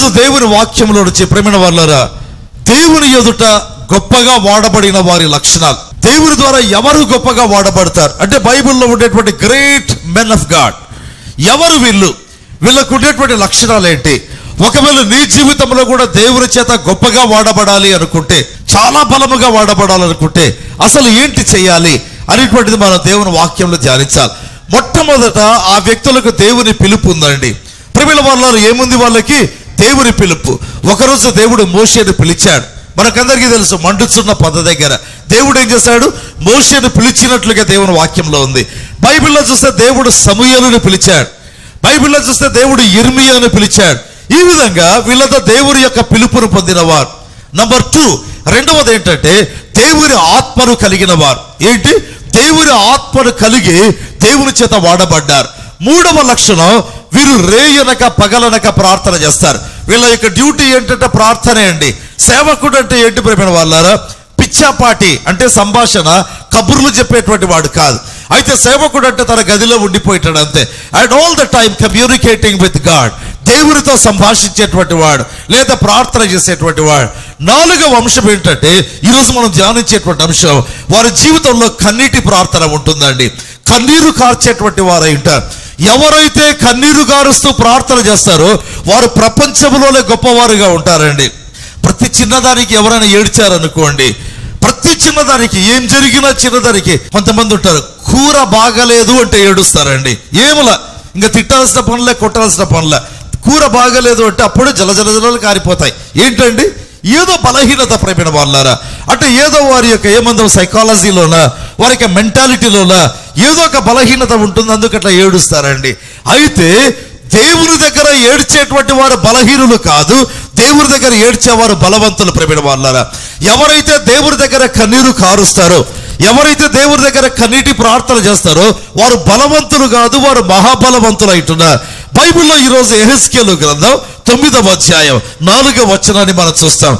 దేవుని వాక్యంలో నుంచి ప్రేమైన వాళ్ళారా, దేవుని ఎదుట గొప్పగా వాడబడిన వారి లక్షణాలు, దేవుని ద్వారా ఎవరు గొప్పగా వాడబడతారు అంటే బైబిల్లో ఉండేటువంటి గ్రేట్ మెన్ ఆఫ్ గాడ్ ఎవరు? వీళ్ళకు ఉండేటువంటి లక్షణాలు ఏంటి? ఒకవేళ నీ జీవితంలో కూడా దేవుని చేత గొప్పగా వాడబడాలి అనుకుంటే, చాలా బలముగా వాడబడాలనుకుంటే అసలు ఏంటి చేయాలి అనేటువంటిది మనం దేవుని వాక్యంలో ధ్యానించాలి. మొట్టమొదట ఆ వ్యక్తులకు దేవుని పిలుపు ఉందండి. ప్రేమిల వాళ్ళలో ఏముంది? వాళ్ళకి దేవుని పిలుపు. ఒకరోజు దేవుడు మోషేను పిలిచాడు. మనకందరికీ తెలుసు, మండుచున్న పొద దగ్గర దేవుడు ఏం చేశాడు? మోషేను పిలిచినట్లుగా దేవుని వాక్యంలో ఉంది. బైబిల్లో చూస్తే దేవుడు సమూయేలును పిలిచాడు. బైబిల్లో చూస్తే దేవుడు యిర్మీయాను పిలిచాడు. ఈ విధంగా వీళ్ళతో దేవుని యొక్క పిలుపును పొందినవారు. నంబర్ 2, రెండవది ఏంటంటే దేవుని ఆత్మను కలిగిన వారు. ఏంటి? దేవుని ఆత్మను కలిగి దేవుని చేత వాడబడ్డారు. మూడవ లక్షణం, వీరు రేయనక పగలనక ప్రార్థన చేస్తారు. వీళ్ళ యొక్క డ్యూటీ ఏంటంటే ప్రార్థనే అండి. సేవకుడు అంటే ఏంటి ప్రేమైన వాళ్ళారా? పిచ్చాపాటి అంటే సంభాషణ, కబుర్లు చెప్పేటువంటి వాడు కాదు. అయితే సేవకుడు అంటే తన గదిలో ఉండిపోయిటాడు అంతే. And all the time communicating with God, దేవునితో సంభాషించేటువంటి వాడు లేదా ప్రార్థన చేసేటువంటి వాడు. నాలుగవ అంశం ఏంటంటే ఈరోజు మనం ధ్యానించేటువంటి అంశం, వారి జీవితంలో కన్నీటి ప్రార్థన ఉంటుందండి. కన్నీరు కార్చేటువంటి వారై ఉంటారు. ఎవరైతే కన్నీరు గారుస్తూ ప్రార్థన చేస్తారో వారు ప్రపంచంలోనే గొప్పవారుగా ఉంటారండి. ప్రతి చిన్నదానికి ఎవరైనా ఏడ్చారనుకోండి, ప్రతి చిన్నదానికి, ఏం జరిగినా చిన్నదానికి, కొంతమంది ఉంటారు కూర బాగలేదు అంటే ఏడుస్తారండి. ఏమలా ఇంకా తిట్టాల్సిన పనులే, కొట్టాల్సిన పనులే. కూర బాగలేదు అంటే అప్పుడే జలజలజలలు కారిపోతాయి. ఏంటండి? ఏదో బలహీనత ప్రేమిన వాళ్ళారా, అంటే ఏదో వారి యొక్క ఏమందాం సైకాలజీలోనా, వారి యొక్క మెంటాలిటీలోనా ఏదో ఒక బలహీనత ఉంటుంది, అందుకు అట్లా ఏడుస్తారండి. అయితే దేవుని దగ్గర ఏడ్చేటువంటి వారు బలహీనులు కాదు, దేవుని దగ్గర ఏడ్చేవారు బలవంతులు ప్రేమిన వాళ్ళారా. ఎవరైతే దేవుని దగ్గర కన్నీరు కారుస్తారో, ఎవరైతే దేవుని దగ్గర కన్నీటి ప్రార్థన చేస్తారో వారు బలవంతులు కాదు, వారు మహాబలవంతులు అంటున్నారు. బైబిల్లో ఈరోజు యెహెజ్కేలు గ్రంథం 9వ అధ్యాయం 4వ వచనాన్ని మనం చూస్తాం.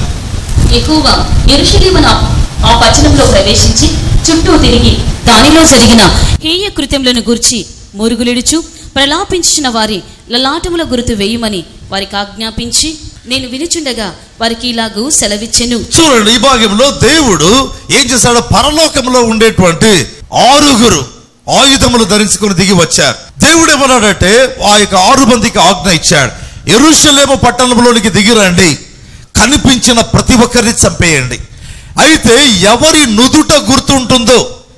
యెహోవా యెరూషలేమున ఆ పట్టణంలో ప్రవేశించి చుట్టూ తిరిగి దానిలో జరిగిన హేయ కృత్యములను గూర్చి మురుగులిడుచు ప్రలాపించిన వారి లలాటముల గుర్తు వేయమని వారికి ఆజ్ఞాపించి నేను వినుచుండగా వారికి ఇలాగూ సెలవిచ్చెను. చూడండి, ఈ భాగంలో దేవుడు ఏం చేశాడు? పరలోకంలో ఉండేటువంటి 6 ఆయుధములు ధరించుకుని దిగి వచ్చారు. దేవుడు ఏమన్నాడంటే ఆ యొక్క 6 మందికి ఆజ్ఞ ఇచ్చాడు. యెరూషలేము పట్టణంలోనికి దిగిరండి, కనిపించిన ప్రతి ఒక్కరిని చంపేయండి. అయితే ఎవరి నుదుట గుర్తుంటుందో,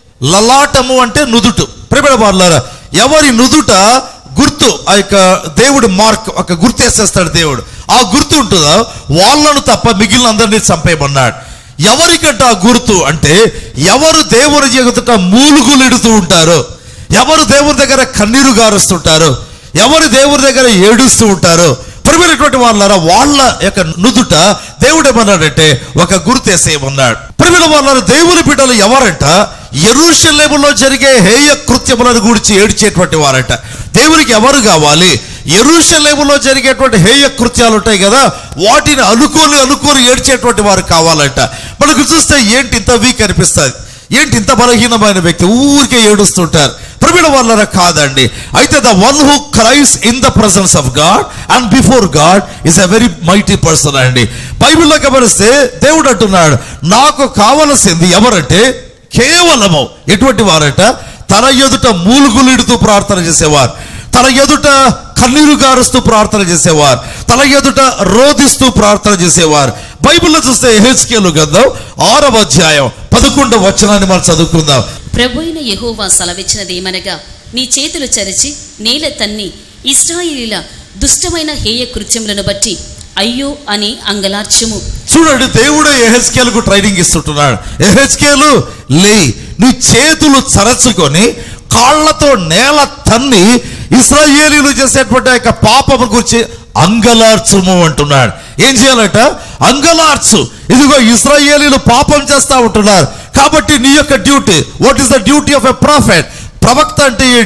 లలాటము అంటే నుదుటు ప్రేమల వాళ్ళారా, ఎవరి నుదుట గుర్తు, ఆ యొక్క దేవుడు మార్క్ ఒక గుర్తు వేసేస్తాడు దేవుడు, ఆ గుర్తు ఉంటుందో వాళ్ళను తప్ప మిగిలిన అందరినీ చంపేయమన్నాడు. ఎవరికంట ఆ గుర్తు అంటే ఎవరు దేవుని ఎదుట మూలుగులిడుతూ ఉంటారో, ఎవరు దేవుని దగ్గర కన్నీరు గారుస్తుంటారో, ఎవరు దేవుని దగ్గర ఏడుస్తూ ఉంటారో ప్రియమైనటువంటి వాళ్ళారా, వాళ్ళ యొక్క నుదుట దేవుడు ఏమన్నాడంటే ఒక గుర్తు వేసేయమన్నాడు. ప్రియమైన వాళ్ళారా, దేవుని బిడ్డలు ఎవరంట? యెరూషలేములో జరిగే హేయ కృత్యములను గురించి ఏడ్చేటువంటి వారంట. దేవునికి ఎవరు కావాలి? యెరూషలేములో జరిగేటువంటి హేయ కృత్యాలు ఉంటాయి కదా, వాటిని అనుకోని ఏడ్చేటువంటి వారు కావాలంట. మనకు చూస్తే ఏంటి ఇంత వీక్ అనిపిస్తుంది, ఏంటి ఇంత బలహీనమైన వ్యక్తి, ఊరికే ఏడుస్తుంటారు. ప్రియమైన వాళ్ళరా, కాదండి. అయితే the one who cries in the presence of God and before God is a very mighty person అండి. బైబిల్లో గమనిస్తే దేవుడు అంటున్నాడు, నాకు కావలసింది ఎవరంటే కేవలము ఎటువంటి వారంట? తన ఎదుట మూలుగులిడుతూ ప్రార్థన చేసేవారు, తన ఎదుట కన్నీరు గారుస్తూ ప్రార్థన చేసేవారు, తన ఎదుట రోధిస్తూ ప్రార్థన చేసేవారు. బైబిల్లో చూస్తే యెహెజ్కేలు గ్రంథం 6వ అధ్యాయం 11వ వచనాన్ని మనం చదువుకుందాం. ప్రభువైన యెహోవా సెలవిచ్చినదేమనగా, నీ చేతులు చరిచి నేల తన్ని ఇశ్రాయేలీయుల దుష్టమైన హేయ కృత్యములను బట్టి అయ్యో అని అంగలార్చుము. చూడండి, దేవుడే యెహెజ్కేలుకు ట్రైనింగ్ ఇస్తుంటున్నాడు. యెహెజ్కేలు, లే, నీ చేతులు చరచుకొని కాళ్లతో నేల తన్ని ఇశ్రాయేలీయులు చేసేటువంటి యొక్క పాపము గురించి అంగలార్చుము అంటున్నాడు. ఏం చేయాలంట? అంగలార్చు. ఇదిగో ఇశ్రాయేలీయులు పాపం చేస్తా ఉంటున్నారు కాబట్టి నీ యొక్క duty, what is the duty of a prophet? ప్రవక్త అంటే ఏంటి?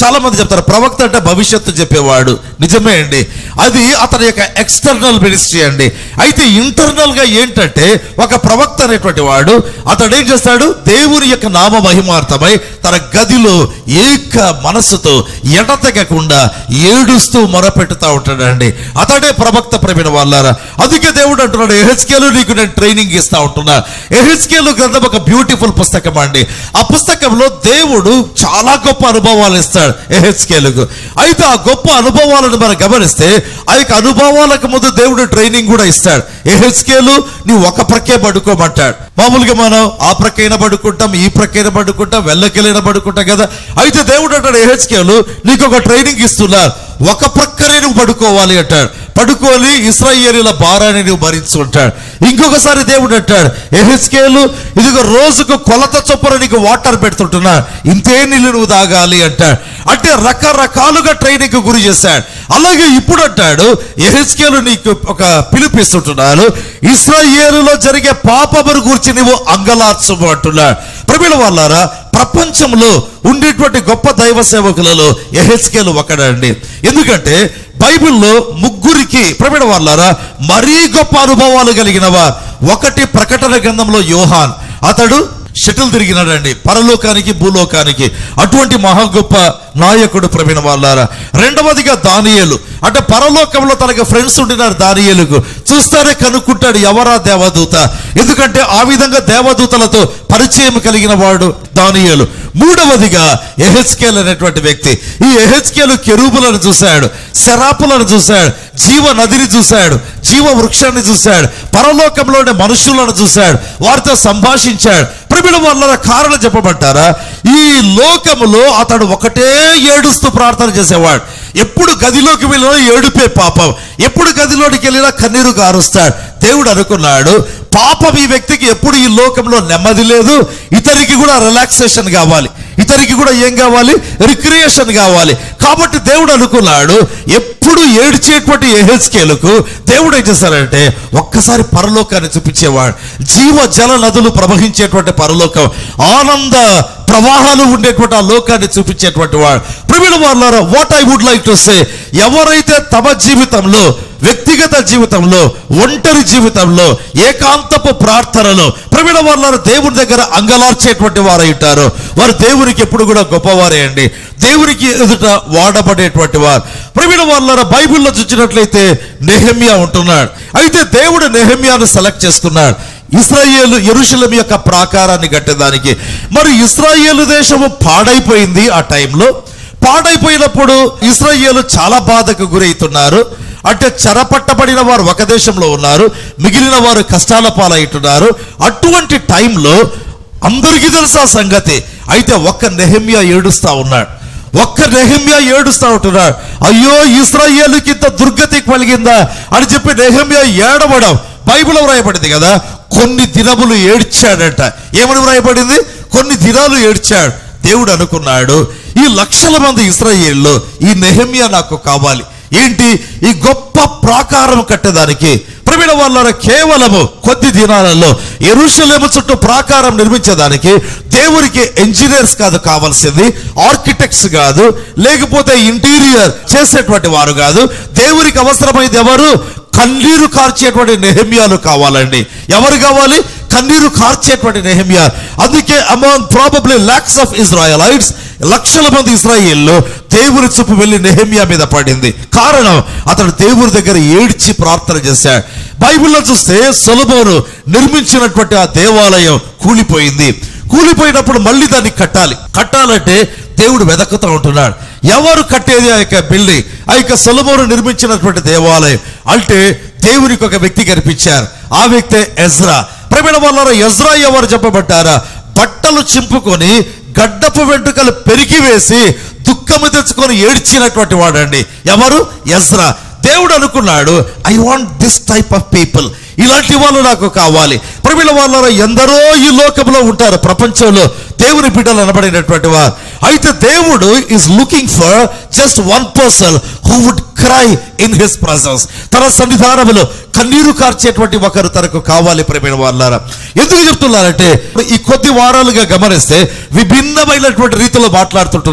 చాలా మంది చెప్తారు ప్రవక్త అంటే భవిష్యత్తు చెప్పేవాడు. నిజమే అండి, అది అతని యొక్క ఎక్స్టర్నల్ మినిస్ట్రీ అండి. అయితే ఇంటర్నల్ గా ఏంటంటే ఒక ప్రవక్త అనేటువంటి వాడు అతడు ఏం చేస్తాడు, దేవుని యొక్క నామ మహిమార్థమై తన గదిలో ఏక మనస్సుతో ఎడతెగకుండా ఏడుస్తూ మొరపెట్టుతా ఉంటాడండి. అతడే ప్రవక్త ప్రవీణ వాళ్ళారా. అందుకే దేవుడు అంటున్నాడు, ఎహెజ్కేలు నీకు నేను ట్రైనింగ్ ఇస్తా ఉంటున్నా. ఎహెజ్కేలు గ్రంథం ఒక బ్యూటిఫుల్ పుస్తకం అండి. ఆ పుస్తకంలో దేవుడు చాలా గొప్ప అనుభవాలు ఇస్తాడు ఎహెజ్కేలుకు. అయితే ఆ గొప్ప అనుభవాలను మనం గమనిస్తే ఆ యొక్క అనుభవాలకు ముందు దేవుడు ట్రైనింగ్ కూడా ఇస్తాడు. ఎహెజ్కేలు నీ ఒక ప్రక్కే పడుకోమంటాడు. మామూలుగా మనం ఆ ప్రక్కైనా పడుకుంటాం, ఈ ప్రక్కైనా పడుకుంటాం, వెళ్ళకెళ్ళైనా పడుకుంటాం కదా. అయితే దేవుడు అంటాడు, ఎహెజ్కేలు నీకు ఒక ట్రైనింగ్ ఇస్తున్నారు, ఒక ప్రక్కనే నువ్వు పడుకోవాలి అంటాడు. పడుకోని ఇశ్రాయేలీయుల భారాన్ని నువ్వు భరించుకుంటాడు. ఇంకొకసారి దేవుడు అంటాడు, ఎహెజ్కేలు ఇదిగో రోజుకు కొలత చొప్పున నీకు వాటర్ పెడుతుంటున్నా, ఇంతే నీళ్ళు నువ్వు తాగాలి అంటాడు. అంటే రకరకాలుగా ట్రైనింగ్ గురి చేశాడు. అలాగే ఇప్పుడు అంటాడు, ఎహెజ్కేలు నీకు ఒక పిలుపిస్తుంటున్నాను, ఇశ్రాయేలులో జరిగే పాపమును గురించి నువ్వు అంగలార్చము అంటున్నాడు. ప్రియమైన వాళ్ళారా, ప్రపంచంలో ఉండేటువంటి గొప్ప దైవ సేవకులలో ఎహెజ్కేలు ఒకడండి. ఎందుకంటే బైబిల్లో ముగ్గురికి ప్రియమైన వాళ్ళారా మరీ గొప్ప అనుభవాలు కలిగిన వారు. ఒకటి ప్రకటన గ్రంథంలో యోహాన్, అతడు షటిల్ తిరిగినాడండి పరలోకానికి భూలోకానికి. అటువంటి మహా గొప్ప నాయకుడు ప్రవీణ వాళ్ళారా. రెండవదిగా దానియేలు, అంటే పరలోకంలో తనకు ఫ్రెండ్స్ ఉండినారు. దానియేలుకు చూస్తానే కనుక్కుంటాడు ఎవరా దేవదూత, ఎందుకంటే ఆ విధంగా దేవదూతలతో పరిచయం కలిగిన వాడు దానియేలు. మూడవదిగా ఎహెజ్కేలు అనేటువంటి వ్యక్తి. ఈ ఎహెజ్కేలు కెరూబులను చూశాడు, శరాపులను చూశాడు, జీవ నదిని చూశాడు, జీవ వృక్షాన్ని చూశాడు, పరలోకంలోని మనుషులను చూశాడు, వారితో సంభాషించాడు. ప్రియమైన వాళ్ళ కారణం చెప్పమంటారా, ఈ లోకములో అతడు ఒకటే ఏడుస్తూ ప్రార్థన చేసేవాడు. ఎప్పుడు గదిలోకి వెళ్ళినా ఏడుపే పాపం, ఎప్పుడు గదిలోకి వెళ్ళినా కన్నీరు కారుస్తాడు. దేవుడు అనుకున్నాడు, పాపం ఈ వ్యక్తికి ఎప్పుడు ఈ లోకంలో నెమ్మది లేదు, ఇతనికి కూడా రిలాక్సేషన్ కావాలి, ఇతనికి కూడా ఏం కావాలి, రిక్రియేషన్ కావాలి. కాబట్టి దేవుడు అనుకున్నాడు, ఎప్పుడు ఏడ్చేటువంటి ఎహెజ్కేలుకు దేవుడు ఏం చేశారంటే ఒక్కసారి పరలోకాన్ని చూపించేవాడు. జీవ జల నదులు ప్రవహించేటువంటి పరలోకం, ఆనంద ప్రవాహాలు ఉండేటువంటి ఆ లోకాన్ని చూపించేటువంటి వాడు. ప్రియమైన వాళ్ళారా, what I would like to say, ఎవరైతే తమ జీవితంలో, వ్యక్తిగత జీవితంలో, ఒంటరి జీవితంలో, ఏకాంతపు ప్రార్థనలో ప్రియమైన వాళ్ళారా దేవుని దగ్గర అంగలార్చేటువంటి వారు ఉంటారు, వారు దేవునికి ఎప్పుడు కూడా గొప్పవారే అండి, దేవునికి ఎదుట వాడబడేటువంటి వారు. ప్రియమైన వాళ్ళారా బైబిల్లో చూసినట్లయితే నెహెమ్యా ఉంటున్నాడు. అయితే దేవుడు నెహెమ్యాను సెలెక్ట్ చేసుకున్నాడు ఇశ్రాయేలు యెరూషలేము యొక్క ప్రాకారాన్ని కట్టేదానికి. మరి ఇశ్రాయేలు దేశము పాడైపోయింది. ఆ టైంలో పాడైపోయినప్పుడు ఇశ్రాయేలు చాలా బాధకు గురవుతున్నారు. అంటే చెరపట్టబడిన వారు ఒక దేశంలో ఉన్నారు, మిగిలిన వారు కష్టాల పాలవుతున్నారు. అటువంటి టైంలో అందరికీ తెలుసా సంగతి. అయితే ఒక్క నెహెమ్యా ఏడుస్తా ఉన్నాడు, ఒక్క నెహెమ్యా ఏడుస్తా ఉంటున్నాడు. అయ్యో ఇశ్రాయేలుకి ఇంత దుర్గతి కలిగిందా అని చెప్పి నెహెమ్యా ఏడవడం బైబిల్లో వ్రాయబడింది కదా. కొన్ని దినములు ఏడ్చాడట. ఏమని వ్రాయబడింది? కొన్ని దినాలు ఏడ్చాడు. దేవుడు అనుకున్నాడు, ఈ లక్షల మంది ఇశ్రాయేల్లో ఈ నెహెమ్యా నాకు కావాలి. ఏంటి? ఈ గొప్ప ప్రాకారం కట్టేదానికి. ప్రియమైన వాళ్ళారా కేవలము కొద్ది దినాలలో యెరూషలేము చుట్టూ ప్రాకారం నిర్మించేదానికి దేవునికి ఇంజనీర్స్ కాదు కావాల్సింది, ఆర్కిటెక్ట్స్ కాదు, లేకపోతే ఇంటీరియర్ చేసేటువంటి వారు కాదు. దేవునికి అవసరమైంది ఎవరు? కన్నీరు కార్చేటువంటి నెహెమ్యాలు కావాలండి. ఎవరు కావాలి? కన్నీరు కార్చేటువంటి నెహెమ్యా. అందుకే among probably lakhs of Israelites, లక్షల మంది ఇశ్రాయేల్లో దేవుని చూపు వెళ్ళి నెహెమ్యా మీద పడింది. కారణం, అతడు దేవుని దగ్గర ఏడ్చి ప్రార్థన చేశాడు. బైబిల్లో చూస్తే సొలొమోను నిర్మించినటువంటి ఆ దేవాలయం కూలిపోయింది. కూలిపోయినప్పుడు మళ్ళీ దాన్ని కట్టాలంటే దేవుడు వెదకుతూ ఉంటున్నాడు. ఎవరు కట్టేది ఆ యొక్క బిల్డింగ్, ఆ యొక్క సొలొమోను నిర్మించినటువంటి దేవాలయం అంటే దేవునికి ఒక వ్యక్తి కనిపించారు. ఆ వ్యక్తే ఎజ్రా. ప్రియమైన వాళ్ళారా ఎజ్రా ఎవరు చెప్పబడ్డారా? బట్టలు చింపుకొని గడ్డపు వెంట్రుకలు పెరికి వేసి దుఃఖము తెచ్చుకొని ఏడ్చినటువంటి వాడండి. ఎవరు? ఎజ్రా. దేవుడు అనుకున్నాడు, I want this type of people, ఇలాంటి వాళ్ళు నాకు కావాలి. ప్రియమైన వాళ్ళారా ఎందరో ఈ లోకంలో ఉంటారు, ప్రపంచంలో దేవుని బిడ్డలు అనబడినటువంటి వారు. అయితే దేవుడు is looking for just one person who would cry in his presence. తన సన్నిధానములో కన్నీరు కార్చేటువంటి ఒకరు తనకు కావాలి. ప్రియమైన వాళ్ళారా ఎందుకు చెప్తున్నారంటే ఈ కొద్ది వారాలుగా గమనిస్తే విభిన్నమైనటువంటి రీతిలో మాట్లాడుతుంటున్నాడు.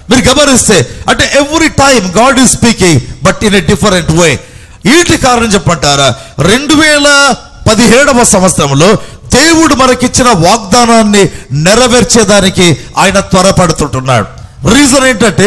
మీరు గమనిస్తే అంటే every time God is speaking but in a different way. వీటి కారణం చెప్పంటారా, 2017వ సంవత్సరంలో దేవుడు మనకిచ్చిన వాగ్దానాన్ని నెరవేర్చేదానికి ఆయన త్వరపడుతుంటున్నాడు. రీజన్ ఏంటంటే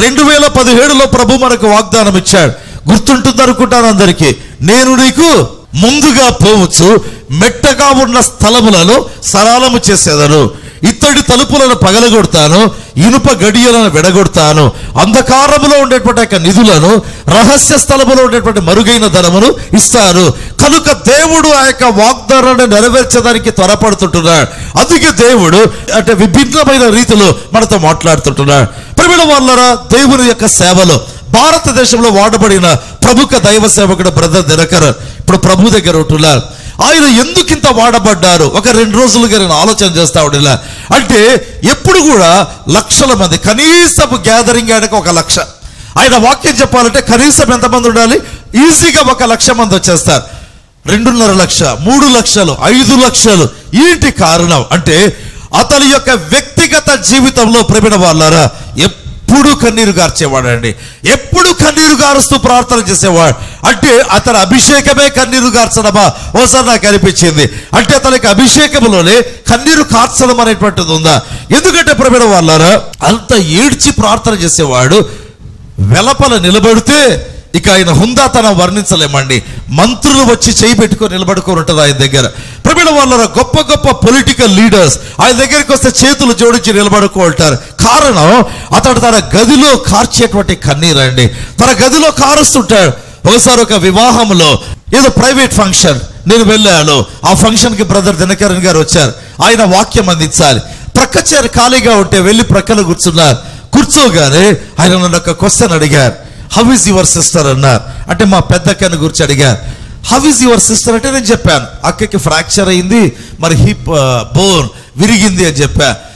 2017లో ప్రభు మనకు వాగ్దానం ఇచ్చాడు. గుర్తుంటుంది అనుకుంటాను అందరికీ, నేను నీకు ముందుగా పోవచ్చు, మెట్టగా ఉన్న స్థలములను సరళము చేసేదను, ఇత్తడి తలుపులను పగలగొడతాను, ఇనుప గడియలను విడగొడతాను, అంధకారములో ఉండేటువంటి నిధులను, రహస్య స్థలములో ఉండేటువంటి మరుగైన ధనమును ఇస్తాను. కనుక దేవుడు ఆ యొక్క వాగ్దానాన్ని నెరవేర్చడానికి త్వరపడుతుంటున్నాడు. అందుకే దేవుడు అంటే విభిన్నమైన రీతిలో మనతో మాట్లాడుతుంటున్నాడు. ప్రియమైన వాళ్ళారా, దేవుని యొక్క సేవలో భారతదేశంలో వాడబడిన ప్రముఖ దైవ సేవకుడు బ్రదర్ దినకర్ ఇప్పుడు ప్రభు దగ్గర ఉంటున్నారు. ఆయన ఎందుకింత వాడబడ్డారు ఒక 2 రోజులుగా నేను ఆలోచన చేస్తా ఉండేలా. అంటే ఎప్పుడు కూడా లక్షల మంది, కనీసపు గ్యాదరింగ్ ఆయనకు 1 లక్ష. ఆయన వాక్యం చెప్పాలంటే కనీసం ఎంతమంది ఉండాలి, ఈజీగా 1 లక్ష మంది వచ్చేస్తారు. 2.5 లక్ష, 3 లక్షలు, 5 లక్షలు. ఏంటి కారణం అంటే అతని యొక్క వ్యక్తిగత జీవితంలో ప్రేమిన వాళ్ళారా ఎప్పుడు కన్నీరు గార్చేవాడండి. ఎప్పుడు కన్నీరు గారుస్తూ ప్రార్థన చేసేవాడు. అంటే అతని అభిషేకమే కన్నీరు గార్చడమా ఓసారి నాకు అనిపించింది. అంటే అతనికి అభిషేకంలోనే కన్నీరు కార్చడం అనేటువంటిది ఉందా? ఎందుకంటే ప్రేమిన వాళ్ళారా అంత ఏడ్చి ప్రార్థన చేసేవాడు. వెలపల నిలబడితే ఇక ఆయన హుందాతనం వర్ణించలేమండి. మంత్రులు వచ్చి చేయి పెట్టుకొని నిలబడుకొని ఉంటారు ఆయన దగ్గర. ప్రేమిన వాళ్ళ గొప్ప గొప్ప పొలిటికల్ లీడర్స్ ఆయన దగ్గరికి వస్తే చేతులు జోడించి నిలబడుకుంటారు. కారణం అతడు తన గదిలో కార్చేటువంటి కన్నీరండి. తన గదిలో కారుస్తుంటాడు. ఒకసారి ఒక వివాహంలో ఏదో ప్రైవేట్ ఫంక్షన్ నేను వెళ్ళాను. ఆ ఫంక్షన్ కి బ్రదర్ దినకరన్ గారు వచ్చారు. ఆయన వాక్యం అందించాలి. ప్రక్క చేరు ఖాళీగా ఉంటే వెళ్ళి ప్రక్కన కూర్చున్నారు. కూర్చోగానే ఆయన నన్ను ఒక క్వశ్చన్ అడిగారు. హౌ ఈజ్ యువర్ సిస్టర్ అన్నారు. అంటే మా పెద్దక్కని గురించి అడిగారు. హౌ ఈజ్ యువర్ సిస్టర్ అంటే నేను చెప్పాను అక్కకి ఫ్రాక్చర్ అయింది, మరి హిప్ బోన్ విరిగింది అని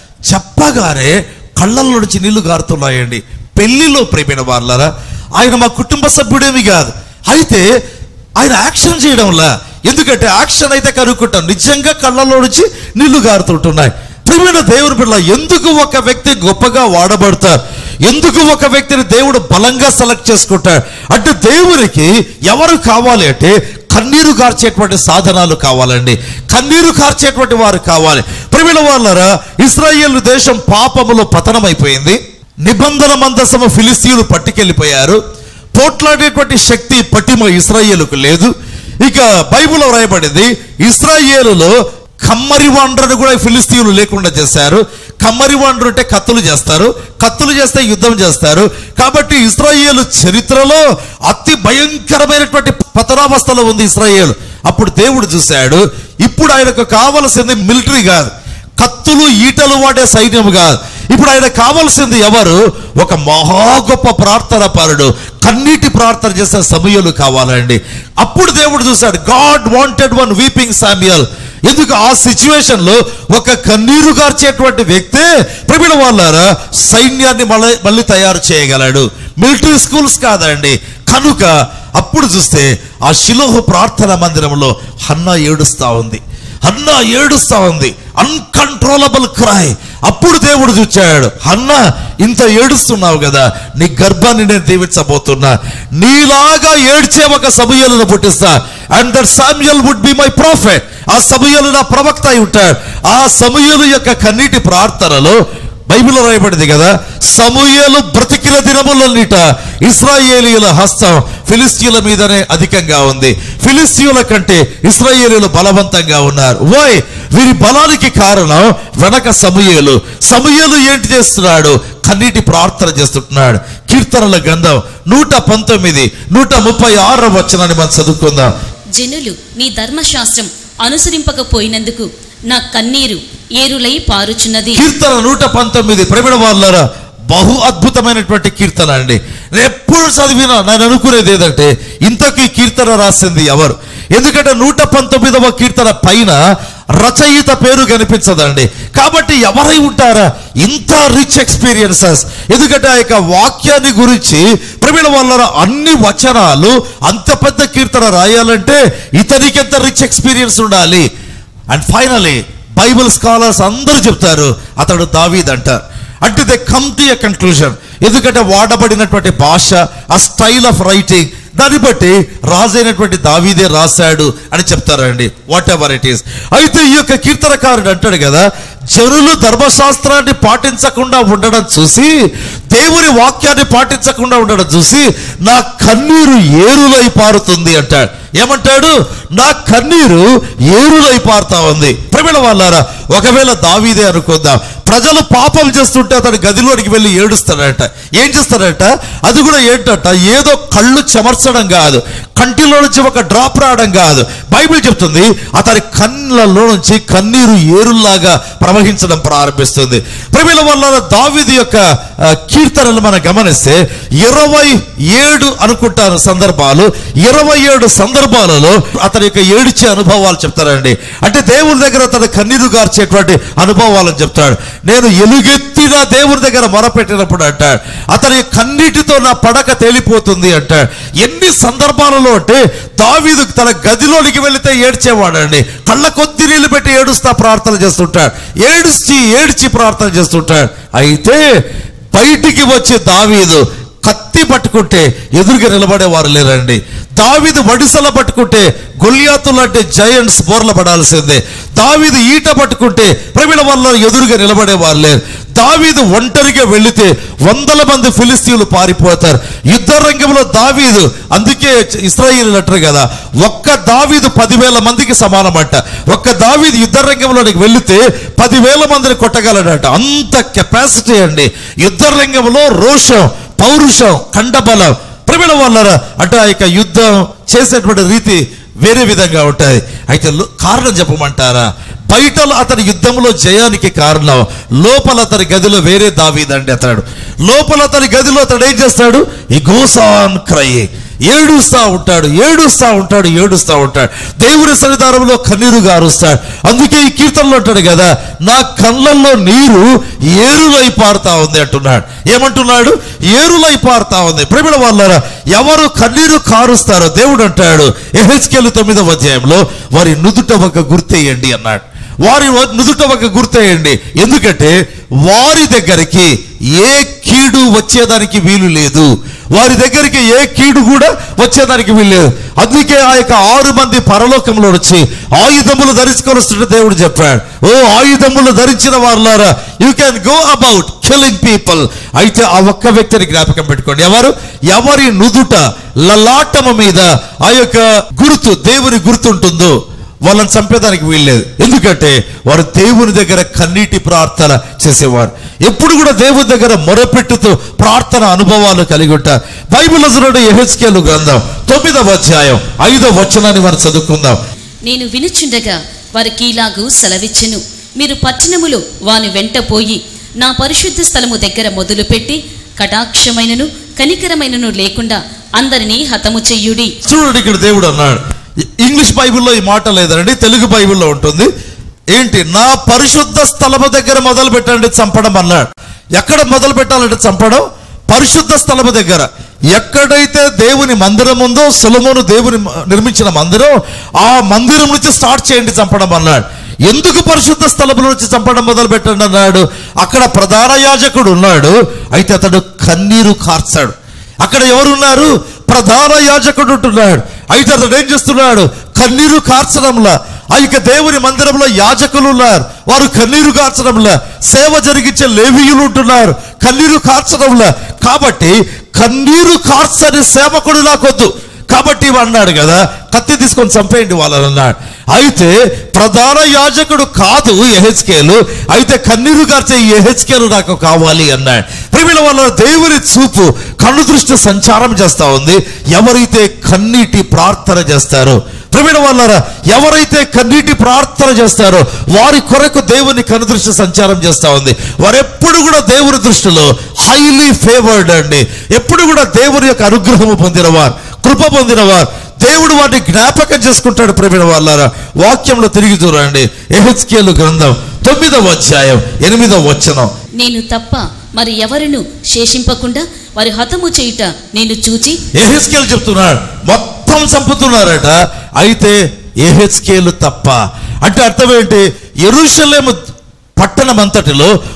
చెప్పగానే కళ్ళల్లో నుంచి నీళ్లు గారుతున్నాయండి. పెళ్లిలో ప్రేమైన వాళ్ళారా ఆయన మా కుటుంబ సభ్యుడేమి కాదు, అయితే ఆయన యాక్షన్ చేయడంలా. ఎందుకంటే యాక్షన్ అయితే కనుక్కుంటాం, నిజంగా కళ్ళల్లో నుంచి నీళ్లు గారుతుంటున్నాయి. ప్రియమైన దేవుని బిడ్డ, ఎందుకు ఒక వ్యక్తి గొప్పగా వాడబడతారు, ఎందుకు ఒక వ్యక్తిని దేవుడు బలంగా సెలెక్ట్ చేసుకుంటాడు అంటే దేవునికి ఎవరు కావాలి అంటే కన్నీరు కార్చేటువంటి సాధనాలు కావాలండి. కన్నీరు కార్చేటువంటి వారు కావాలి. ప్రియమైన వాళ్ళారా ఇశ్రాయేలు దేశం పాపములో పతనమైపోయింది. నిబంధన మందసము ఫిలిస్తీయులు పట్టుకెళ్ళిపోయారు. పోట్లాడేటువంటి శక్తి పట్టిమ ఇశ్రాయేలుకు లేదు. ఇక బైబిల్లో రాయబడింది ఇశ్రాయేలులో కమ్మరి వాండ్రను కూడా ఫిలిస్తీయులు లేకుండా చేశారు. కమ్మరి వాండ్రు అంటే కత్తులు చేస్తారు, కత్తులు చేస్తే యుద్ధం చేస్తారు. కాబట్టి ఇశ్రాయేలు చరిత్రలో అతి భయంకరమైనటువంటి పతనావస్థలో ఉంది ఇశ్రాయేలు. అప్పుడు దేవుడు చూశాడు, ఇప్పుడు ఆయనకు కావలసింది మిలిటరీ కాదు, కత్తులు ఈటలు వాడే సైన్యం కాదు. ఇప్పుడు ఆయన కావాల్సింది ఎవరు? ఒక మహా గొప్ప ప్రార్థన పరుడు, కన్నీటి ప్రార్థన చేసే సమూయేలు కావాలండి. అప్పుడు దేవుడు చూశాడు, God wanted one weeping Samuel. ఎందుకు ఆ సిచ్యువేషన్ లో ఒక కన్నీరు గార్చేటువంటి వ్యక్తే ప్రియమైన వాళ్ళారా సైన్యాన్ని మళ్ళీ తయారు చేయగలడు. మిలిటరీ స్కూల్స్ కాదండి. కనుక అప్పుడు చూస్తే ఆ షిలోహు ప్రార్థన మందిరంలో హన్నా ఏడుస్తా ఉంది. హన్నా ఏడుస్తా ఉంది, అన్కంట్రోలబుల్ క్రై. అప్పుడు దేవుడు చూచాడు, హన్నా ఇంత ఏడుస్తున్నావు కదా, నీ గర్భాన్ని నేను దీవించబోతున్నా, నీలాగా ఏడ్చే ఒక సమూయేలును పుట్టిస్తా. And that Samuel would be my prophet. ఆ సమూయేలు నా ప్రవక్త అయి ఉంటాడు. ఆ సమూయేలు యొక్క కన్నీటి ప్రార్థనలో బైబిల్లో రాయబడింది కదా, సమూయేలు బ్రతికిన దినములన్నిట ఇశ్రాయేలీయుల హస్తం ఫిలిస్తీయుల మీదనే అధికంగా ఉంది. ఫిలిస్తీయుల కంటే ఇశ్రాయేలీయులు బలవంతంగా ఉన్నారు. వై? వీరి బలానికి కారణం వెనక సమూయేలు. సమూయేలు ఏంటి చేస్తున్నాడు? కన్నీటి ప్రార్థన చేస్తున్నాడు. కీర్తనల గ్రంథం 119, 136 వచనాన్ని మనం చదువుకుందాం. జనులు నీ ధర్మశాస్త్రం అనుసరింపకపోయినందుకు నా కన్నీరు ఏరులై పారుచున్నది. కీర్తన 119 ప్రేమ వాళ్ళారా బహు అద్భుతమైనటువంటి కీర్తన అండి. నేను ఎప్పుడు చదివినా నేను అనుకునేది ఏదంటే ఇంతకీ కీర్తన రాసింది ఎవరు? ఎందుకంటే 119వ కీర్తన పైన రచయిత పేరు కనిపించదండి. కాబట్టి ఎవరై ఉంటారా ఇంత రిచ్ ఎక్స్పీరియన్సెస్? ఎందుకంటే ఆ యొక్క వాక్యాన్ని గురించి ప్రేమ వాళ్ళ అన్ని వచనాలు అంత పెద్ద కీర్తన రాయాలంటే ఇతనికి ఎంత రిచ్ ఎక్స్పీరియన్స్ ఉండాలి. అండ్ ఫైనలీ బైబిల్ స్కాలర్స్ అందరూ చెప్తారు అతడు దావీద్ అంటారు. అంటే they come to a conclusion, ఎందుకంటే వాడబడినటువంటి భాష, ఆ స్టైల్ ఆఫ్ రైటింగ్, దాన్ని బట్టి రాజైనటువంటి దావీదే రాశాడు అని చెప్తారండి. Whatever it is. అయితే ఈ యొక్క కీర్తనకారుడు అంటాడు కదా, జనులు ధర్మశాస్త్రాన్ని పాటించకుండా ఉండడం చూసి, దేవుని వాక్యాన్ని పాటించకుండా ఉండడం చూసి నా కన్నీరు ఏరులై పారుతుంది అంటాడు. ఏమంటాడు? నా కన్నీరు ఏరులై పారుతా ఉంది. ప్రియమైన వాళ్ళారా, ఒకవేళ దావీదే అనుకుందాం, ప్రజలు పాపం చేస్తుంటే అతడు గదిలోనికి వెళ్ళి ఏడుస్తాడట. ఏం చేస్తాడట? అది కూడా ఏంటట, ఏదో కళ్ళు చెమర్చడం కాదు, కంటిలో నుంచి ఒక డ్రాప్ రావడం కాదు. బైబిల్ చెప్తుంది అతని కళ్ళలో నుంచి కన్నీరు ఏరుల్లాగా ప్రవహించడం ప్రారంభిస్తుంది. ప్రియమైన వాళ్ళ దావీదు యొక్క కీర్తనలు మనం గమనిస్తే 27 అనుకుంటాను సందర్భాలు, 27 సందర్భాలలో అతని యొక్క ఏడ్చే అనుభవాలు చెప్తారండి. అంటే దేవుని దగ్గర అతను కన్నీరు గార్చేటువంటి అనుభవాలను చెప్తాడు. నేను ఎలుగెత్తిన దేవుని దగ్గర మొరపెట్టినప్పుడు అంటాడు, అతని కన్నీటితో నా పడక తేలిపోతుంది అంటాడు. ఎన్ని సందర్భాలలో అంటే దావీదు తన గదిలోనికి వెళితే ఏడ్చేవాడండి. కళ్ళ కొద్ది నీళ్లు పెట్టి ఏడుస్తా ప్రార్థన చేస్తుంటాడు, ఏడ్చి ప్రార్థన చేస్తుంటాడు. అయితే బయటికి వచ్చి దావీదు కత్తి పట్టుకుంటే ఎదురుగా నిలబడేవారు లేరండి. దావీదు వడిసల పట్టుకుంటే గొల్యాతు లాంటి జయంట్స్ బోర్ల పడాల్సిందే. దావీదు ఈట పట్టుకుంటే ప్రవీణ వల్ల ఎదురుగా నిలబడేవారు లేరు. దావీదు ఒంటరిగా వెళితే 100 మంది ఫిలిస్తీయులు పారిపోతారు. యుద్ధ రంగంలో దావీదు, అందుకే ఇశ్రాయేలు అంటారు కదా, ఒక్క దావీదు 10,000 మందికి సమానమంట. ఒక్క దావీదు యుద్ధ రంగంలోనికి వెళితే 10,000 మందిని కొట్టగలడట. అంత కెపాసిటీ అండి. యుద్ధ రంగంలో రోషం, పౌరుషం, కండబలం. ప్రియమైన వాళ్ళారా, అంటే ఆ యొక్క యుద్ధం చేసేటువంటి రీతి వేరే విధంగా ఉంటాయి. అయితే కారణం చెప్పమంటారా? బయటలో అతని యుద్ధంలో జయానికి కారణం, లోపల అతని గదిలో వేరే దావీదండి. అతడు లోపల అతని గదిలో అతడు ఏం చేస్తాడు? ఈ గోస్ ఆన్ క్రయింగ్, ఏడుస్తా ఉంటాడు. దేవుని సన్నిధానంలో కన్నీరు గారుస్తాడు. అందుకే ఈ కీర్తనలో అంటాడు కదా, నా కళ్ళల్లో నీరు ఏరులై పారుతా ఉంది అంటున్నాడు. ఏమంటున్నాడు? ఏరులై పారుతా ఉంది. ప్రియమైన వాళ్ళారా, ఎవరు కన్నీరు కారుస్తారో దేవుడు అంటాడు యెహెజ్కేలు 9వ అధ్యాయంలో, వారి నుదుట ఒక గుర్తేయండి అన్నాడు. వారి నుదుట ఒక గుర్తేయండి. ఎందుకంటే వారి దగ్గరికి ఏ కీడు వచ్చేదానికి వీలు లేదు. వారి దగ్గరికి ఏ కీడు కూడా వచ్చేదానికి వీల్లేదు. అందుకే ఆ యొక్క 6 మంది పరలోకంలో వచ్చి ఆయుధములు ధరించుకొని వస్తుంటే దేవుడు చెప్పాడు, ఓ ఆయుధములు ధరించిన వారులారా, you can go about killing people. అయితే ఆ ఒక్క వ్యక్తిని జ్ఞాపకం పెట్టుకోండి. ఎవరి నుదుట లలాటము మీద ఆ యొక్క గుర్తు, దేవుని గుర్తు ఉంటుందో వాళ్ళని చంపేదానికి వీల్లేదు. ఎందుకంటే వారు దేవుని దగ్గర కన్నీటి ప్రార్థన చేసేవారు. ఎప్పుడు కూడా దేవుని దగ్గర మొరపెట్టుతూ ప్రార్థన అనుభవాలు కలిగి ఉంటారు. బైబిల్లో చూడండి, యెహెజ్కేలు గ్రంథం 9వ అధ్యాయం 5వ వచనాన్ని మనం చదువుకుందాం. నేను వినుచుండగా వారికి ఇలాగూ సెలవిచ్చెను, మీరు పట్టణములో వాని వెంట పోయి నా పరిశుద్ధ స్థలము దగ్గర మొదలుపెట్టి కటాక్షమైనను కనికరమైనను లేకుండా అందరినీ హతము చెయ్యుడి. చూడండి, ఇక్కడ దేవుడు అన్నాడు. ఇంగ్లీష్ బైబిల్లో ఈ మాట లేదండి, తెలుగు బైబిల్లో ఉంటుంది. ఏంటి? నా పరిశుద్ధ స్థలము దగ్గర మొదలు పెట్టండి చంపడం అన్నాడు. ఎక్కడ మొదలు పెట్టాలంటే చంపడం? పరిశుద్ధ స్థలము దగ్గర. ఎక్కడైతే దేవుని మందిరం ఉందో, సొలొమోను దేవుని నిర్మించిన మందిరం, ఆ మందిరం నుంచి స్టార్ట్ చేయండి చంపడం అన్నాడు. ఎందుకు పరిశుద్ధ స్థలం నుంచి చంపడం మొదలు పెట్టండి అన్నాడు? అక్కడ ప్రధాన యాజకుడు ఉన్నాడు. అయితే అతడు కన్నీరు కార్చాడు. అక్కడ ఎవరున్నారు? ప్రధాన యాజకుడు ఉంటున్నాడు. అయితే అతడు ఏం చేస్తున్నాడు? కన్నీరు కార్చడంలా. ఆ యొక్క దేవుని మందిరంలో యాజకులు ఉన్నారు, వారు కన్నీరు కార్చడంలా. సేవ జరిగించే లేవీయులు ఉంటున్నారు, కన్నీరు కార్చడంలా. కాబట్టి కన్నీరు కార్చని సేవకుడు నాకొద్దు. కాబట్టి అన్నాడు కదా, కత్తి తీసుకొని చంపేయండి వాళ్ళని అన్నాడు. అయితే ప్రధాన యాజకుడు కాదు యెహెజ్కేలు, అయితే కన్నీరు కార్చే యెహెజ్కేలు నాకు కావాలి అన్నాడు. ప్రియమైన వాళ్ళ దేవుని చూపు, కన్ను దృష్టి సంచారం చేస్తా ఉంది ఎవరైతే కన్నీటి ప్రార్థన చేస్తారో. ప్రియమైన వాళ్ళారా, ఎవరైతే కన్నీటి ప్రార్థన చేస్తారో వారి కొరకు దేవుని కనుదృష్టి సంచారం చేస్తా ఉంది. వారు ఎప్పుడు కూడా దేవుని దృష్టిలో హైలీ ఫేవర్డ్ అండి. ఎప్పుడు కూడా దేవుని యొక్క అనుగ్రహము పొందినవారు, కృప పొందినవారు. దేవుడు వాటిని జ్ఞాపకం చేసుకుంటాడు. ప్రియమైన వాళ్ళారా, వాక్యంలో తిరిగి చూడండి. యెహెజ్కేలు గ్రంథం 9వ అధ్యాయం 8వ వచనం. నేను తప్ప మరి ఎవరును శేషింపకుండా వారి హతము చేయుట నేను చూచి. యెహెజ్కేలు చెప్తున్నాడు, మొత్తం చంపుతున్నారట. అయితే యెహెజ్కేలు తప్ప అంటే అర్థం ఏంటి? యెరూషలేము పట్టణం అంతటిలో ఒక్క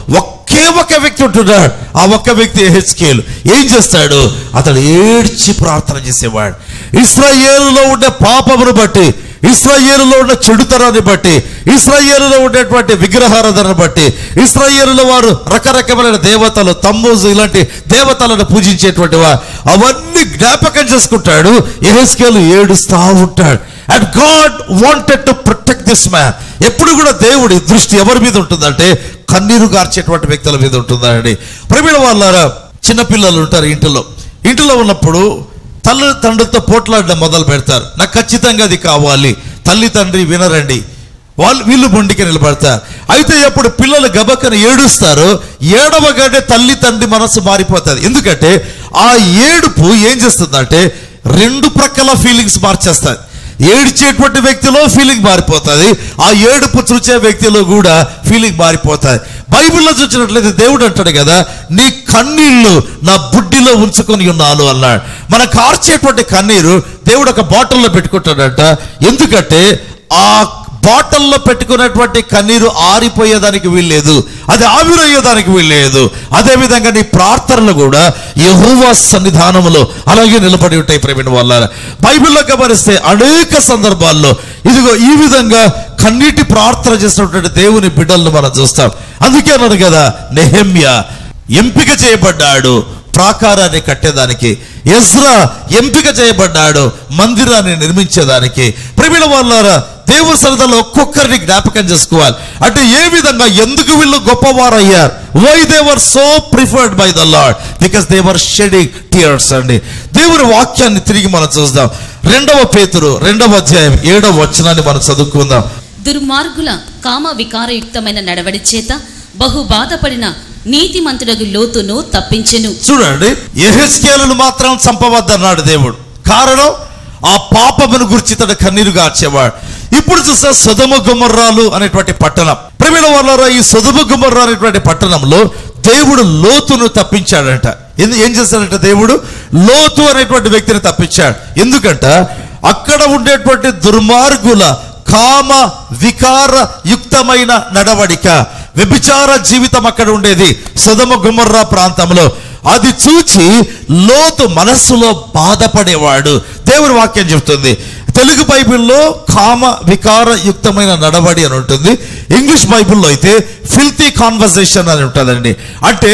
ఒకే ఒక వ్యక్తి ఉంటున్నాడు. ఆ ఒక్క వ్యక్తి యెహెజ్కేలు. ఏం చేస్తాడు? అతడు ఏడ్చి ప్రార్థన చేసేవాడు. ఇశ్రాయేలులో ఉండే పాపమును బట్టి, ఇశ్రాయేలులో ఉన్న చెడుతనాన్ని బట్టి, ఇశ్రాయేలులో ఉండేటువంటి విగ్రహారాధనను బట్టి, ఇశ్రాయేలులో వారు రకరకమైన దేవతలు, తమ్మూజు ఇలాంటి దేవతలను పూజించేటువంటి వారు, అవన్నీ జ్ఞాపకం చేసుకుంటాడు. యెహెజ్కేలు ఏడుస్తా ఉంటాడు. And God wanted to protect this man. ఎప్పుడు కూడా దేవుడి దృష్టి ఎవరి మీద ఉంటుందంటే కన్నీరు గార్చేటువంటి వ్యక్తుల మీద ఉంటుందండి. ప్రియమైన వాళ్ళారా, చిన్నపిల్లలు ఉంటారు ఇంటిలో ఉన్నప్పుడు తల్లి తండ్రితో పోట్లాడడం మొదలు పెడతారు. నాకు ఖచ్చితంగా అది కావాలి. తల్లి తండ్రి వినరండి, వీళ్ళు మొండికి నిలబడతారు. అయితే ఎప్పుడు పిల్లలు గబక్కన ఏడుస్తారు, ఏడవగానే తల్లి తండ్రి మనసు మారిపోతుంది. ఎందుకంటే ఆ ఏడుపు ఏం చేస్తుందంటే రెండు ప్రక్కల ఫీలింగ్స్ మార్చేస్తుంది. ఏడ్చేటువంటి వ్యక్తిలో ఫీలింగ్ మారిపోతుంది, ఆ ఏడుపు చూసే వ్యక్తిలో కూడా ఫీలింగ్ మారిపోతుంది. బైబిల్లో చూసినట్లయితే దేవుడు అంటాడు కదా, నీ కన్నీళ్లు నా బుడ్డిలో ఉంచుకొని ఉన్నాను అన్నాడు. మన కార్చేటువంటి కన్నీరు దేవుడు ఒక బాటిల్లో పెట్టుకుంటాడంట. ఎందుకంటే ఆ బాటిల్లో పెట్టుకున్నటువంటి కన్నీరు ఆరిపోయేదానికి వీల్లేదు, అది ఆవిరయ్యేదానికి వీల్లేదు. అదేవిధంగా నీ ప్రార్థనలు కూడా యెహోవా సన్నిధానములో అలాగే నిలబడి ఉంటాయి. ప్రేమిన వాళ్ళ బైబిల్లో గమనిస్తే అనేక సందర్భాల్లో ఇదిగో ఈ విధంగా కన్నీటి ప్రార్థన చేసినటువంటి దేవుని బిడ్డలను మనం చూస్తాం. అందుకే అన్నాడు కదా, నెహెమ్యా ఎంపిక చేయబడ్డాడు ప్రాకారాన్ని కట్టేదానికి, ఎజ్రా ఎంపిక చేయబడ్డాడు మందిరాన్ని నిర్మించేదానికి. ప్రియమైన వాళ్ళారా, దేవుని సన్నిధిలో ఒక్కొక్కరిని జ్ఞాపకం చేసుకోవాలి. అంటే ఏ విధంగా ఎందుకు వీళ్ళు గొప్పవారయ్యారు? Why they were so preferred by the Lord? Because they were shedding tears అండి. దేవుని వాక్యాన్ని తిరిగి మనం చూద్దాం. 2 పేతురు 2వ అధ్యాయం 7వ వచనాన్ని మనం చదువుకుందాం. దుర్మార్గుల కామ వికారయుక్తమైన నడవడి చేత బహు బాధపడిన నీతిమంతుడగు లోతును తప్పించెను. చూడండి, యెహెజ్కేలును మాత్రం చంపవద్దన్నాడు దేవుడు. కారణం ఆ పాపమును గురించి తన కన్నీరు గార్చేవాడు. ఇప్పుడు చూస్తే సొదొమ గొమొర్రాలు అనేటువంటి పట్టణం. ప్రియమైన వాళ్ళారా, ఈ సొదొమ గొమొర్రా అనేటువంటి పట్టణంలో దేవుడు లోతును తప్పించాడంట. ఏం చేశాడంట? దేవుడు లోతు అనేటువంటి వ్యక్తిని తప్పించాడు. ఎందుకంట అక్కడ ఉండేటువంటి దుర్మార్గుల కామ వికార యుక్తమైన నడవడిక, వ్యభిచార జీవితం అక్కడ ఉండేది సొదొమ గొమొర్రా ప్రాంతంలో. అది చూచి లోతు మనస్సులో బాధపడేవాడు. దేవుని వాక్యం చెప్తుంది. తెలుగు బైబిల్లో కామ వికార యుక్తమైన నడవడి అని ఉంటుంది. ఇంగ్లీష్ బైబిల్లో అయితే ఫిల్తీ కాన్వర్సేషన్ అని ఉంటుందండి. అంటే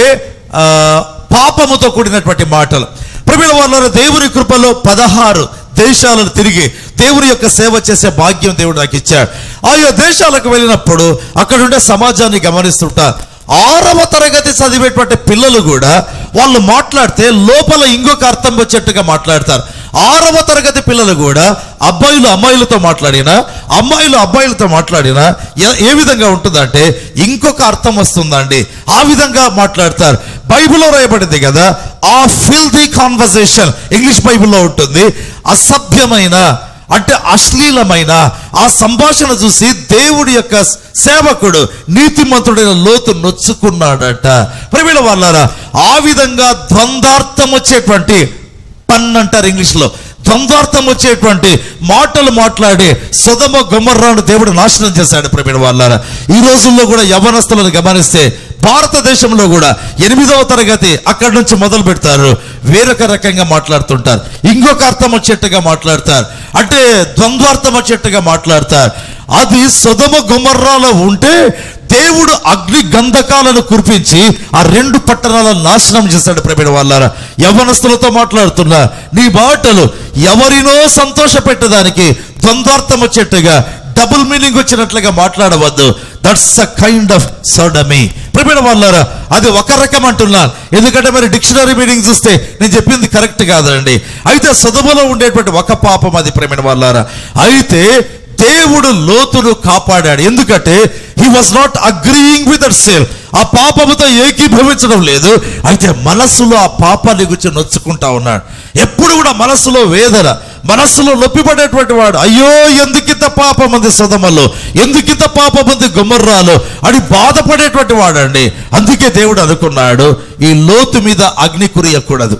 పాపముతో కూడినటువంటి మాటలు. ప్రియమైన వాళ్ళ దేవుని కృపలో 16 దేశాలను తిరిగి దేవుని యొక్క సేవ చేసే భాగ్యం దేవుడు నాకు ఇచ్చాడు. ఆయా దేశాలకు వెళ్ళినప్పుడు అక్కడ ఉండే సమాజాన్ని గమనిస్తుంటా. 6వ తరగతి చదివేటువంటి పిల్లలు కూడా వాళ్ళు మాట్లాడితే లోపల ఇంకొక అర్థం వచ్చేట్టుగా మాట్లాడతారు. 6వ తరగతి పిల్లలు కూడా అబ్బాయిలు అమ్మాయిలతో మాట్లాడినా, అమ్మాయిలు అబ్బాయిలతో మాట్లాడినా ఏ విధంగా ఉంటుందంటే ఇంకొక అర్థం వస్తుందండి. ఆ విధంగా మాట్లాడతారు. బైబిల్లో రాయబడింది కదా, ఆ ఫిల్తీ కాన్వర్సేషన్ ఇంగ్లీష్ బైబిల్లో ఉంటుంది. అసభ్యమైన అంటే అశ్లీలమైన ఆ సంభాషణ చూసి దేవుడి యొక్క సేవకుడు నీతిమంతుడైన లోతు నొచ్చుకున్నాడట. ప్రియమైన వాళ్ళారా, ఆ విధంగా ద్వంద్వార్థం వచ్చేటువంటి పన్ అంటారు ఇంగ్లీష్లో, ద్వంద్వార్థం వచ్చేటువంటి మాటలు మాట్లాడి సొదొమ గొమొర్రాను దేవుడు నాశనం చేశాడు. ప్రియమైన వాళ్ళారా, ఈ రోజుల్లో కూడా యవ్వనస్తులను గమనిస్తే భారతదేశంలో కూడా 8వ తరగతి అక్కడి నుంచి మొదలు పెడతారు, వేరొక రకంగా మాట్లాడుతుంటారు, ఇంకొక అర్థం వచ్చేట్టుగా మాట్లాడతారు, అంటే ద్వంద్వార్థం వచ్చేట్టుగా మాట్లాడతారు. అది సొదొమ గొమొర్రాలో ఉంటే దేవుడు అగ్ని గంధకాలను కురిపించి ఆ 2 పట్టణాలను నాశనం చేశాడు. ప్రియమైన వాళ్ళారా, యవ్వనస్తులతో మాట్లాడుతున్నా, నీ మాటలు ఎవరినో సంతోష పెట్టడానికి ద్వంద్వార్థం వచ్చేట్టుగా, డబుల్ మీనింగ్ వచ్చినట్లుగా మాట్లాడవద్దు. That's a kind of sodomy. ప్రియమైన వాళ్ళారా, అది ఒక రకం అంటున్నాను, ఎందుకంటే మరి డిక్షనరీ మీనింగ్ చూస్తే నేను చెప్పింది కరెక్ట్ కాదండి. అయితే సొదొమలో ఉండేటువంటి ఒక పాపం అది. ప్రియమైన వాళ్ళారా, అయితే దేవుడు లోతును కాపాడాడు. ఎందుకంటే he was not agreeing with that sin. ఆ పాపముతో ఏకీభవించడం లేదు, అయితే మనస్సులో ఆ పాపాన్ని గురించి నొచ్చుకుంటా ఉన్నాడు. ఎప్పుడు కూడా మనస్సులో వేదన, మనస్సులో నొప్పిపడేటువంటి వాడు, అయ్యో ఎందుకింత పాపం ఉంది సొదొమలో, ఎందుకింత పాపం ఉంది గొమొర్రాలో అని బాధపడేటువంటి వాడండి. అందుకే దేవుడు అనుకున్నాడు, ఈ లోతు మీద అగ్ని కురియకూడదు,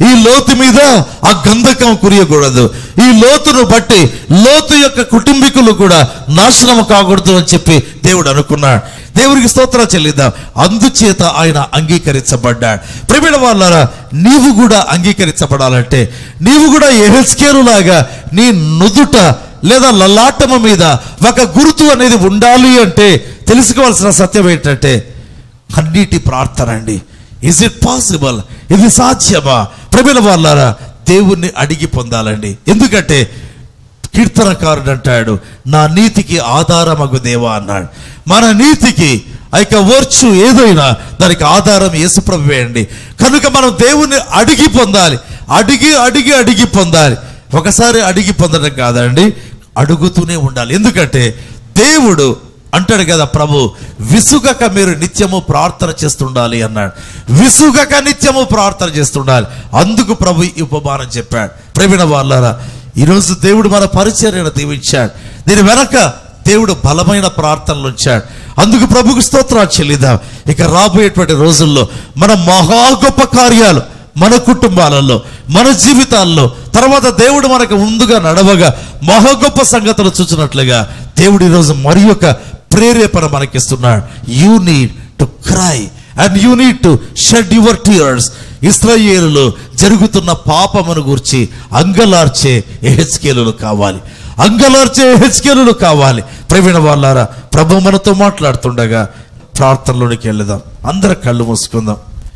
ఈ లోతు మీద ఆ గంధకం కురియకూడదు. ఈ లోతును బట్టి లోతు యొక్క కుటుంబీకులు కూడా నాశనం కాకూడదు అని చెప్పి దేవుడు అనుకున్నాడు. దేవునికి స్తోత్రం చెల్లిద్దాం. అందుచేత ఆయన అంగీకరించబడ్డాడు. ప్రియమైన వాళ్ళారా, నీవు కూడా అంగీకరించబడాలంటే, నీవు కూడా యెహెజ్కేలు లాగా నీ నుదుట లేదా లలాటము మీద ఒక గుర్తు అనేది ఉండాలి అంటే తెలుసుకోవాల్సిన సత్యం ఏంటంటే కన్నీటి ప్రార్థన అండి. Is it possible? ఇది సాధ్యమా? ప్రియమైన వాళ్ళారా, దేవుణ్ణి అడిగి పొందాలండి. ఎందుకంటే కీర్తనకారుడు అంటాడు, నా నీతికి ఆధారమగు దేవా అన్నాడు. మన నీతికి వర్చు ఏదైనా దానికి ఆధారం యేసుప్రభువే అండి. కనుక మనం దేవుణ్ణి అడిగి పొందాలి. అడిగి పొందాలి. ఒకసారి అడిగి పొందడం కాదండి, అడుగుతూనే ఉండాలి. ఎందుకంటే దేవుడు అంటాడు కదా, ప్రభు విసుగక మీరు నిత్యము ప్రార్థన చేస్తుండాలి అన్నాడు. విసుగక నిత్యము ప్రార్థన చేస్తుండాలి. అందుకు ప్రభు ఈ ఉపమానం చెప్పాడు. ప్రియమైన వాళ్ళారా, ఈరోజు దేవుడు మన పరిచర్యను దీవించాడు. దీని వెనక దేవుడు బలమైన ప్రార్థనలు ఉంచాడు. అందుకు ప్రభుకు స్తోత్రాలు చెల్లిద్దాం. ఇక రాబోయేటువంటి రోజుల్లో మన మహా గొప్ప కార్యాలు మన కుటుంబాలలో, మన జీవితాల్లో, తర్వాత దేవుడు మనకు ముందుగా నడవగా మహా గొప్ప సంగతులు చూచినట్లుగా దేవుడు ఈరోజు మరి యొక్క ప్రేరేపణ మనకిస్తున్నాడు. You need to cry and you need to shed your tears. ఇశ్రాయేలులో జరుగుతున్న పాపమును గురించి అంగలార్చే యెహెజ్కేలులు కావాలి. అంగలార్చే యెహెజ్కేలులు కావాలి. ప్రియమైన వాళ్ళారా, ప్రభు మనతో మాట్లాడుతుండగా ప్రార్థనలోనికి వెళ్దాం. అందరం కళ్ళు మూసుకుందాం.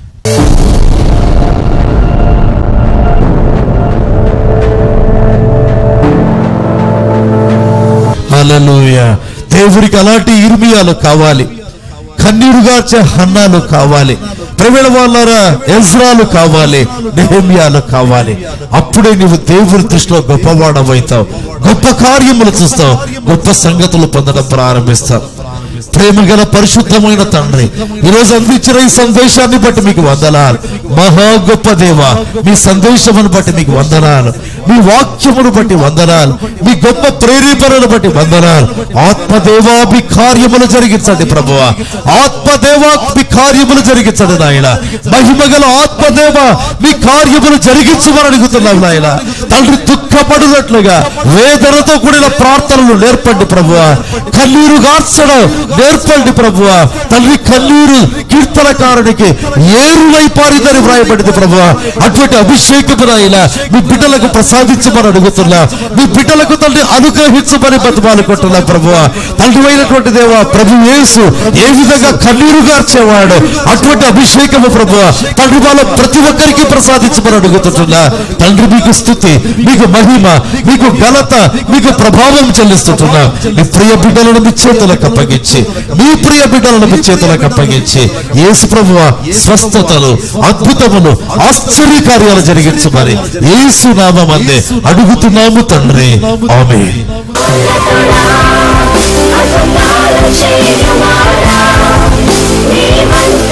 హల్లెలూయా. దేవుడికి అలాంటి ఇర్మియాలు కావాలి, కన్నీరుగార్చే హన్నాలు కావాలి. ప్రియమైన వాళ్ళారా, ఎజ్రాలు కావాలి, నెహెమ్యాలు కావాలి. అప్పుడే నీవు దేవుని దృష్టిలో గొప్పవాడవైతావు, గొప్ప కార్యములు చూస్తావు, గొప్ప సంగతులు పొందడం ప్రారంభిస్తావు. ప్రేమ గల పరిశుద్ధమైన తండ్రి, ఈరోజు అందించిన ఈ సందేశాన్ని బట్టి మీకు వందనాలు. మహా గొప్ప దేవ, మీ సందేశమును బట్టి మీకు వందనాలు, మీ వాక్యమును బట్టి వందనాలు, మీ గొప్ప ప్రేరేపణను బట్టి వందనాలు. ఆత్మదేవా మీ కార్యములు జరిగించండి ప్రభువా. ఆత్మదేవా మీ కార్యములు జరిగించండి నాయన. మహిమ గల ఆత్మదేవ మీ కార్యములు జరిగించమని అడుగుతున్నాం నాయన. తండ్రి, దుఃఖపడినట్లుగా వేదనతో కూడిన ప్రార్థనలు నేర్పండి ప్రభువా. కన్నీరు గార్చడం నేర్పండి ప్రభువా. తండ్రి, కన్నీరు కీర్తనకారునికి ఏరులై పారిదని వ్రాయబడింది ప్రభువా. అటువంటి అభిషేకము నాయన మీ బిడ్డలకు ప్రసాదించమని అడుగుతున్నా. మీ బిడ్డలకు తండ్రి అనుగ్రహించమని బతిమాలుకుంటున్నా ప్రభువా. తండ్రి అయినటువంటి దేవా, ప్రభు యేసు ఏ విధంగా కన్నీరు గార్చేవాడు అటువంటి అభిషేకము ప్రభువా తండ్రి వాళ్ళ ప్రతి ఒక్కరికి ప్రసాదించమని అడుగుతుంటున్నా. తండ్రి, మీకు స్తుతి, మీకు మహిమ, మీకు ఘనత, మీకు ప్రభావం చెల్లిస్తుంటున్నా. మీ ప్రియ బిడ్డలను మీ చేతులకు అప్పగించి, మీ ప్రియ బిడ్డలను మీ చేతులకు అప్పగించి యేసు ప్రభువా స్వస్థతలు, అద్భుతములు, ఆశ్చర్య కార్యాలు జరిగించమని యేసు నామమందే అడుగుతున్నాము తండ్రి. ఆమేన్. అద్భుతాలు చేయవాడా, నీ